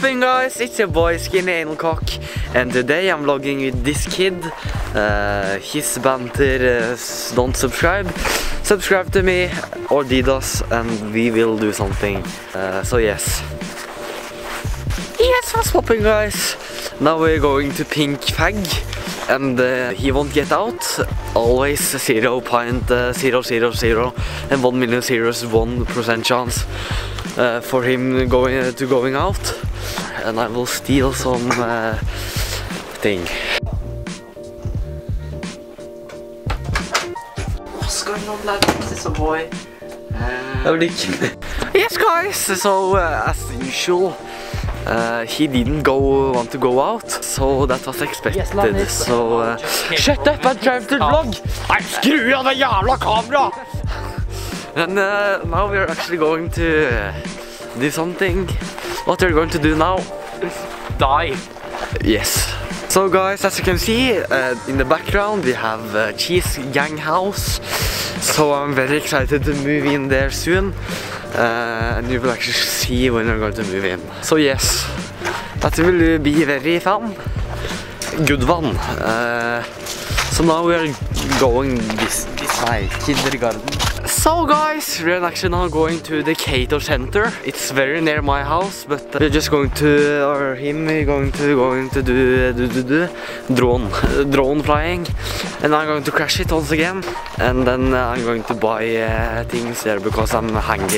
poppin', guys? It's your boy Skinny Analcock, and today I'm vlogging with this kid. His banter, don't subscribe. Subscribe to me or Didas and we will do something. So yes. Yes, what's poppin', guys? Now we're going to Pink Fag and he won't get out. Always 0.000 and 1 million zeros 1% chance for him going out, and I will steal some thing. What's going on, lad? This is a boy. Yes, guys. So as usual, he didn't want to go out, so that was expected. Yes, so shut up and drive to the vlog. I'm screw av den jävla kamera. And now we're actually going to do something. What we're going to do now? Die. Yes. So guys, as you can see in the background we have Cheese Gang House. So I'm very excited to move in there soon. And you will actually see when we're going to move in. So yes, that will be very fun. Good one. So now we are going this way, kindergarten. So guys, we're actually now going to the Cato Center. It's very near my house, but we're just going to, or him going to do drone flying, and I'm going to crash it once again, and then I'm going to buy things there because I'm hungry.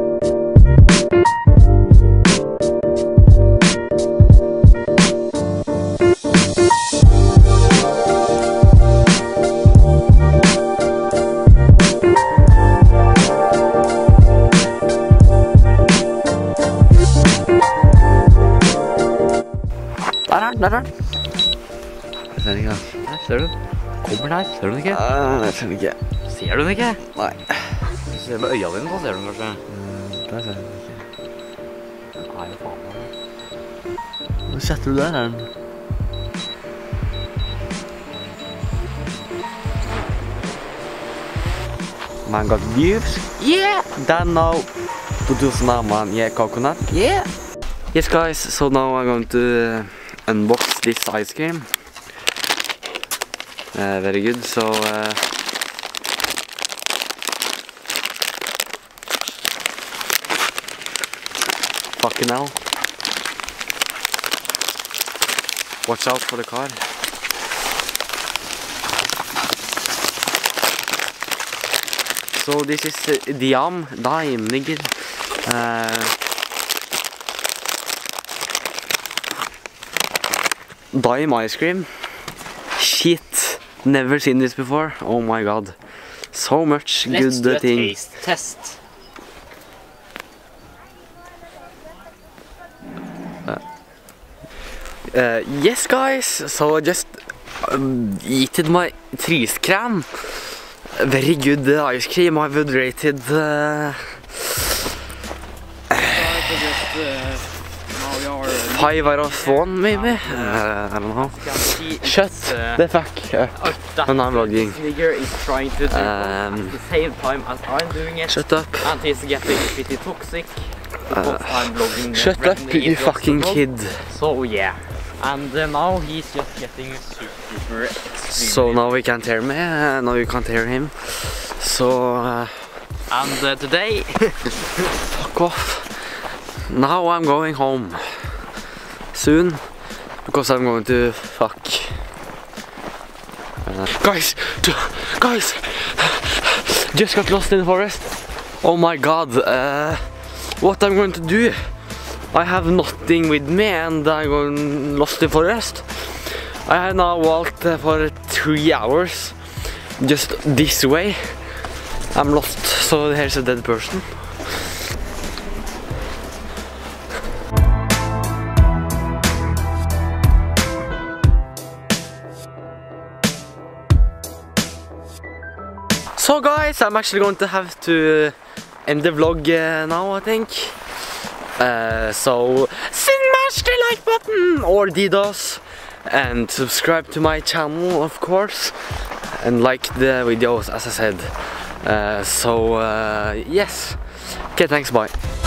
Der. Ser den ikke da? Der, ser du? Kommer der, ser du den ikke? Jeg ser den ikke. Ser du den ikke? Nei. Hvis du ser med øya dine, så ser du den kanskje. Der ser du den ikke. Nei, faen meg. Hvor setter du der, her? Man got views? Yeah! Then now, produce man, yeah, coconut? Yeah! Yes guys, so now I'm going to unbox this ice cream. Very good. So fucking hell. Watch out for the car. So this is Dime, nigger. Dime ice cream. Shit, never seen this before. Oh my god, so much good thing. Let's do a taste test. Yes guys, so I just eaten my Triskran. Very good ice cream. I would rate it 5 out of 1 maybe. I don't know. Shut the fuck up. And I'm vlogging. This nigger is trying to do at the same time as I'm doing it. Shut up. And he's getting pretty toxic because I'm vlogging. Shut up, you fucking kid. So yeah. And now he's just getting super extreme. So now we can't hear me, now you can't hear him. So and today fuck off. Now I'm going home soon because I'm going to fuck. Guys, just got lost in the forest. Oh my god, what I'm going to do? I have nothing with me and I'm going lost in the forest. I have now walked for 3 hours just this way. I'm lost, so here's a dead person. So guys, I'm actually going to have to end the vlog now, I think. So smash the like button or DDoS and subscribe to my channel, of course, and like the videos as I said. Yes. Okay, thanks, bye.